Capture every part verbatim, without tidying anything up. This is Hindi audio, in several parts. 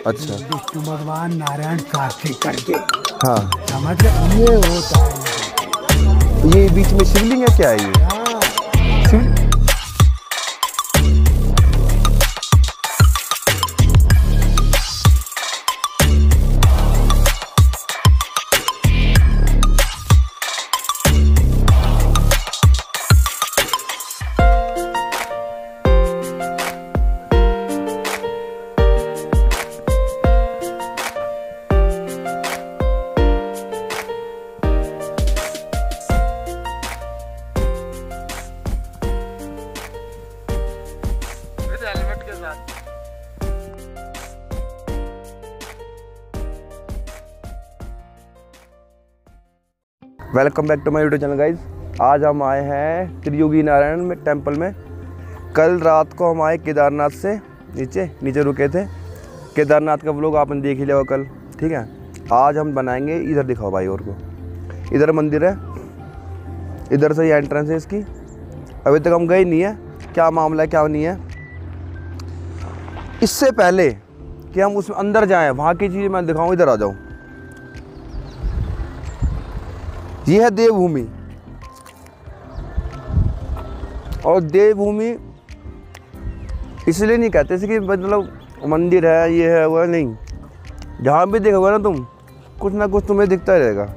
अच्छा, विष्णु भगवान नारायण साक्षी करके। हाँ, समझ गए? ये होता है। ये बीच में शिवलिंग है क्या है ये? हाँ। शिव हेलमेट के साथ। Welcome back to my YouTube channel guys. आज हम आए हैं त्रियोगी नारायण में टेंपल में। कल रात को हम आए केदारनाथ से, नीचे नीचे रुके थे। केदारनाथ का व्लॉग आपने देख ही लिया कल, ठीक है। आज हम बनाएंगे, इधर दिखाओ भाई और को, इधर मंदिर है, इधर से ही एंट्रेंस है इसकी। अभी तक हम गए नहीं है, क्या मामला है क्या नहीं है। इससे पहले कि हम उसमें अंदर जाएं, वहाँ की चीज़ मैं दिखाऊं, इधर आ जाऊं। ये है देवभूमि, और देवभूमि इसलिए नहीं कहते इसे कि मतलब मंदिर है ये है वो है, नहीं। जहाँ भी देखोगे ना तुम, कुछ ना कुछ तुम्हें दिखता ही रहेगा।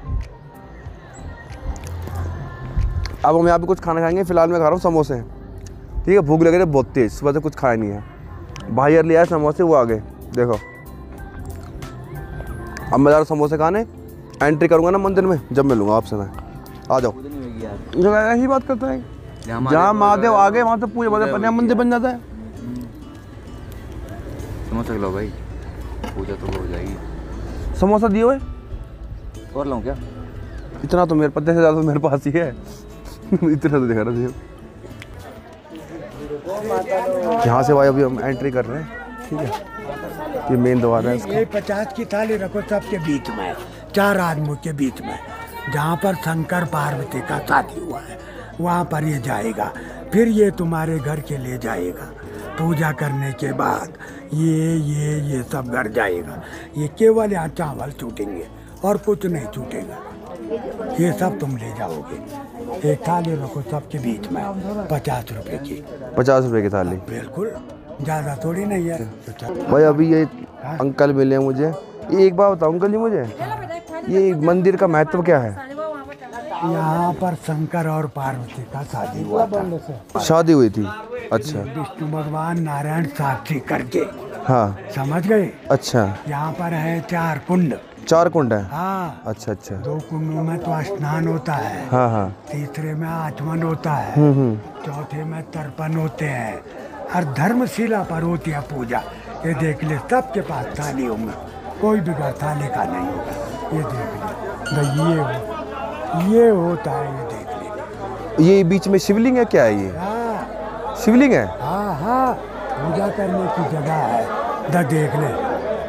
अब हम यहाँ पे कुछ खाना खाएंगे। फिलहाल मैं खा रहा हूँ समोसे, ठीक है। भूख लग रही है बहुत तेज, सुबह से कुछ खाया नहीं है। भाई यार लिया समोसे, वो आ गए देखो। अब मैं जा रहा हूँ समोसे खाने। एंट्री करूँगा ना मंदिर में, जब मिलूंगा आपसे मैं। आ जाओ। जो ऐसी बात करता है, जहाँ महादेव आ गए वहाँ तो पूरे बड़े मंदिर बन जाता है। समोसा खिलाओ भाई, पूजा तो हो जाएगी। समोसा दिए हुए और लाऊं क्या? इतना तो मेरे पत्ते से ज़्यादा मेरे पास ही है। इतना तो दिखा रहा था। यहाँ से भाई अभी हम एंट्री कर रहे हैं, ठीक है। ये मेन द्वार है इसका। ये पचास की थाली रखो सबके बीच में, चार आदमियों के बीच में, जहाँ पर शंकर पार्वती का शादी हुआ है वहाँ पर ये जाएगा। फिर ये तुम्हारे घर के लिए जाएगा। पूजा करने के बाद ये ये ये सब घर जाएगा। ये केवल यहाँ चावल छूटेंगे और कुछ नहीं छूटेगा। ये सब तुम ले जाओगे। एक थाली रखो सबके बीच में, पचास रुपए की। पचास रुपए की थाली, बिल्कुल, ज़्यादा थोड़ी नहीं है भाई। अभी ये अंकल मिले मुझे। ये एक बात बताओ अंकल जी मुझे, ये मंदिर का महत्व क्या है? यहाँ पर शंकर और पार्वती का शादी हुआ था। शादी हुई थी, अच्छा। विष्णु भगवान नारायण साक्षी करके। हाँ, समझ गए? अच्छा। यहाँ पर है चार कुंड। चार कुंड है? हाँ। अच्छा अच्छा। दो कुंडों में तो स्नान होता है। हाँ हाँ। तीसरे में आचमन होता है। हम्म हम्म। चौथे में तर्पण होते हैं। हर धर्मशिला पर होती है पूजा। ये देख ले, सबके पास थाली होंगे, कोई बिगड़ थाली का नहीं होगा। ये देख ले, ये ये होता है, ये देख ले। ये बीच में शिवलिंग है क्या है ये? हाँ शिवलिंग है? हाँ हाँ, पूजा करने की जगह है। द देख ले,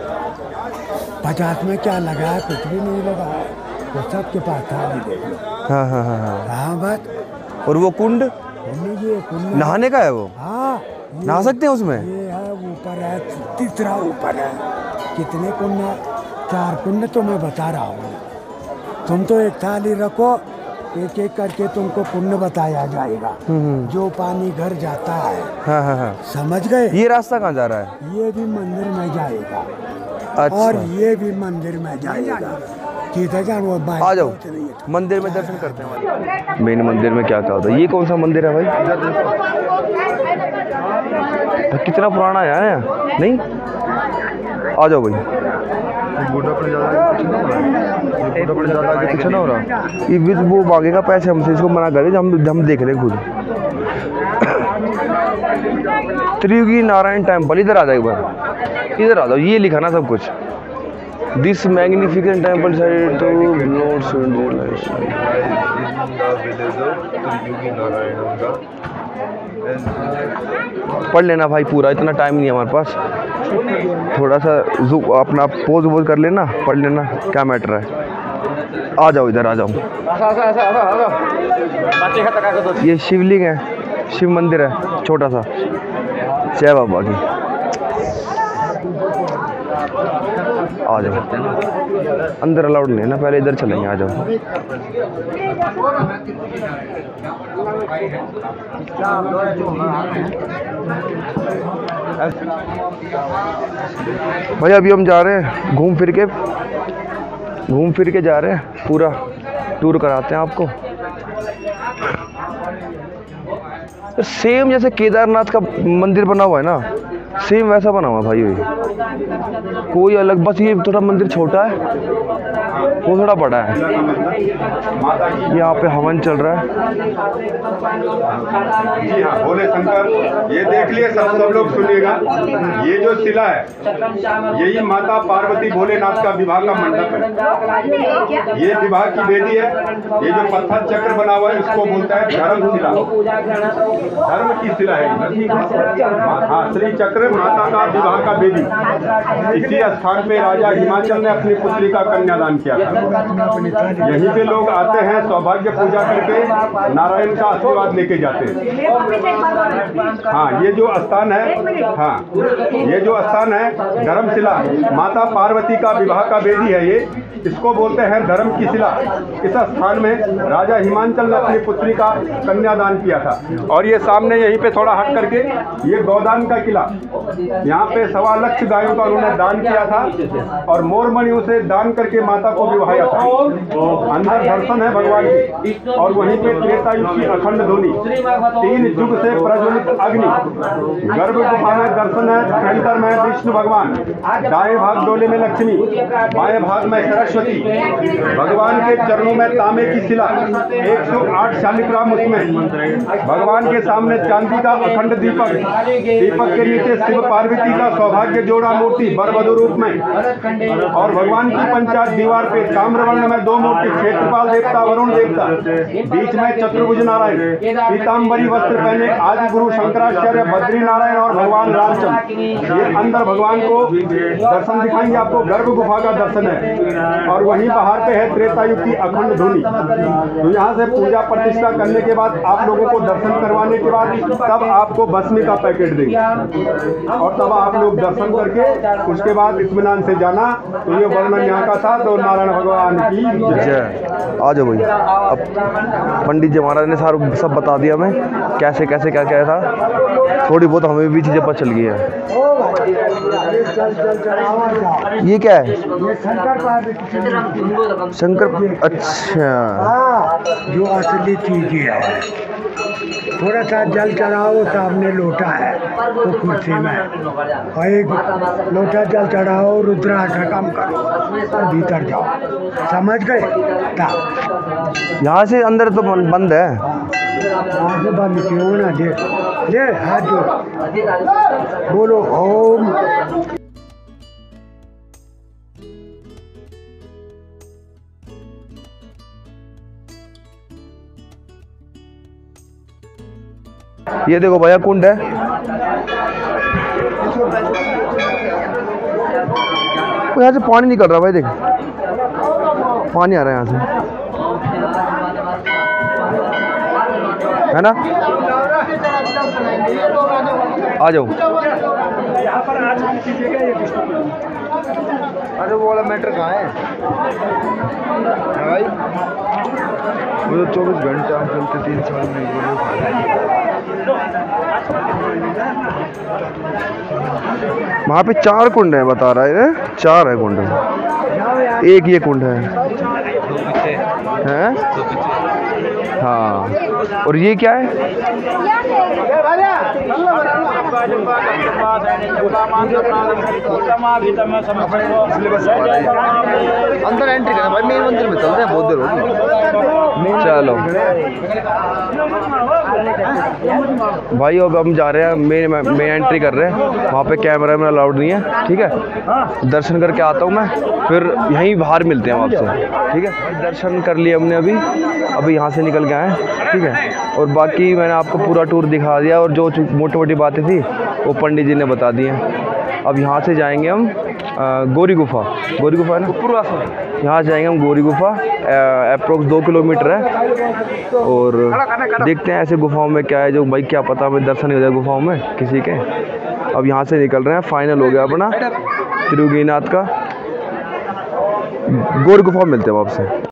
पचास में क्या लगा है? कुछ भी नहीं लगा है। वो सबके पास थाली देख लो। हाँ हाँ हाँ हाँ। हाँ बात। और वो कुंड ये कुंड नहाने का है वो? हाँ, नहा सकते हैं उसमें? ये है ऊपर है, तीसरा ऊपर है। कितने कुंड है? चार कुंड तो मैं बता रहा हूँ। तुम तो एक थाली रखो, एक एक करके तुमको पुण्य बताया जाएगा। जो पानी घर जाता है। हाँ हाँ हाँ। समझ गए? ये रास्ता कहाँ जा रहा है? ये भी मंदिर में जाएगा। अच्छा। और ये भी मंदिर में जाएगा। किधर जान वो बाइक? आ जाओ मंदिर में दर्शन करते हैं। मेन मंदिर में क्या क्या होता है? ये कौन सा मंदिर है भाई? तो कितना पुराना है यार, नहीं? आ जाओ भाई। कुछ ना हो रहा, ये वो मांगेगा पैसे हमसे, इसको मना करें, हम हम देख रहे हैं खुद। त्रियोगी नारायण टेम्पल, इधर आ जाओ एक बार, इधर आ जाओ। ये लिखा ना सब कुछ। This magnificent temple side to notes पढ़ लेना भाई पूरा, इतना टाइम नहीं है हमारे पास। थोड़ा सा जू अपना पोज वोज कर लेना, पढ़ लेना, क्या मैटर है। आ जाओ इधर आ जाओ। ये शिवलिंग है, शिव मंदिर है छोटा सा। जय बाबा की। आ जाओ, अंदर अलाउड नहीं है ना, पहले इधर चलेंगे, आ जाओ। भाई अभी हम जा रहे हैं घूम फिर के घूम फिर के जा रहे हैं, पूरा टूर कराते हैं आपको। सेम जैसे केदारनाथ का मंदिर बना हुआ है ना, सेम वैसा बना हुआ है भाई, कोई अलग, बस ये थोड़ा मंदिर छोटा है, वो थोड़ा बड़ा है। यहाँ पे हवन चल रहा है। जी हाँ, भोले शंकर, ये देख लिए सब सब लोग सुनिएगा, ये जो शिला है यही माता पार्वती भोलेनाथ का विवाह का मंडप है। ये विवाह की वेदी है। ये जो पत्थर चक्र बना हुआ है इसको बोलता है धर्म शिला, धर्म की शिला है। हाँ, श्री चक्र माता का विवाह का वेदी। इसी स्थान पे राजा हिमाचल ने अपनी पुत्री का कन्यादान किया था। यहीं पे लोग आते हैं, सौभाग्य पूजा करके नारायण का आशीर्वाद लेके जाते हैं। हाँ, ये जो स्थान है, हाँ ये जो स्थान है धर्मशिला, माता पार्वती का विवाह का वेदी है ये, इसको बोलते हैं धर्म की शिला। इस स्थान में राजा हिमाचल ने अपनी पुत्री का कन्यादान किया था। और ये सामने यहीं पे थोड़ा हट करके ये गौदान का किला, यहाँ पे सवा लक्ष गायों का उन्होंने दान किया था और मोरमणि उसे दान करके माता को विवाहाया था। अंदर दर्शन है भगवान की, और वहीं पे त्रेता युग की अखंड ध्वनि, तीन युग से प्रज्वलित अग्नि, गर्भ गुफा में दर्शन है। सेंटर में विष्णु भगवान, दाएं भाग डोले में लक्ष्मी, बाएं भाग में सरस्वती। भगवान के चरणों में तांबे की शिला, एक सौ आठ शालिग्राम उसमें। भगवान के सामने चांदी का अखंड दीपक, दीपक के नीचे शिव पार्वती का सौभाग्य जोड़ा मूर्ति बरबधु रूप में। और भगवान की पंचायत दीवार पे ताम्रवर्ण में दो मूर्ति, क्षेत्रपाल देवता, वरुण देवता, बीच में चतुर्भुज नारायण, पीताम्बरी वस्त्र पहने आदि गुरु शंकराचार्य, बद्री नारायण और भगवान रामचंद्र। ये अंदर भगवान को दर्शन दिखाएंगे आपको, गर्भ गुफा का दर्शन है। और वहीं बाहर पे है त्रेता युग की अखंड ध्वनि। तो यहाँ से पूजा प्रतिष्ठा करने के बाद आप लोगों को दर्शन करवाने के बाद तब आपको भस्मी का पैकेट देंगे, और तब आप लोग दर्शन करके उसके बाद इत्मीनान से जाना। तो ये वर्णन यहाँ का था। तो नारायण भगवान की जय। आ जाओ भाई, अब पंडित जी महाराज ने सारा सब बता दिया हमें, कैसे कैसे क्या क्या था। थोड़ी बहुत हमें भी चीज़ें पता चल गई है। ये क्या है? शंकर, अच्छा, जो असली चीज है। थोड़ा सा जल चढ़ाओ, सामने लोटा है वो कुर्सी में, और एक लोटा जल चढ़ाओ, रुद्राष्टकम करो और भीतर जाओ। समझ गए? यहाँ से अंदर तो बंद है। यहाँ से बंद क्यों ना? दे ले हाथ जोड़, बोलो ओम। ये देखो भैया कुंड है। यहाँ से पानी निकल रहा है भाई, देख पानी आ रहा है यहाँ से, है ना? आ जाओ। अरे वो वाला मैटर कहाँ है भाई? वो तो चौबीस घंटे हम चलते, तीन साल में वहाँ पे चार कुंड है बता रहा है, चार है कुंड, एक ये कुंड है, हैं? हाँ, और ये क्या है? अंदर एंट्री करना भाई, मेन मंदिर में चलते हैं, बहुत देर होगी। चलो भाई, अब हम जा रहे हैं, मेन मेन एंट्री कर रहे हैं। वहाँ पे कैमरा में अलाउड नहीं है, ठीक है? दर्शन करके आता हूँ मैं, फिर यहीं बाहर मिलते हैं आपसे, ठीक है? दर्शन कर लिए हमने, अभी अभी यहाँ से निकल के आए, ठीक है? और बाकी मैंने आपको पूरा टूर दिखा दिया, और जो मोटी मोटी बातें थी वो पंडित जी ने बता दी हैं। अब यहाँ से जाएंगे हम आ, गौरी गुफा, गौरी गुफा है ना, यहाँ जाएंगे हम गौरी गुफा, अप्रोक्स दो किलोमीटर है। और देखते हैं ऐसे गुफाओं में क्या है, जो भाई क्या पता हमें दर्शन हो जाए गुफाओं में किसी के। अब यहाँ से निकल रहे हैं, फाइनल हो गया अपना त्रियोगीनाथ का, गोड़ गुफा में मिलते हैं आपसे।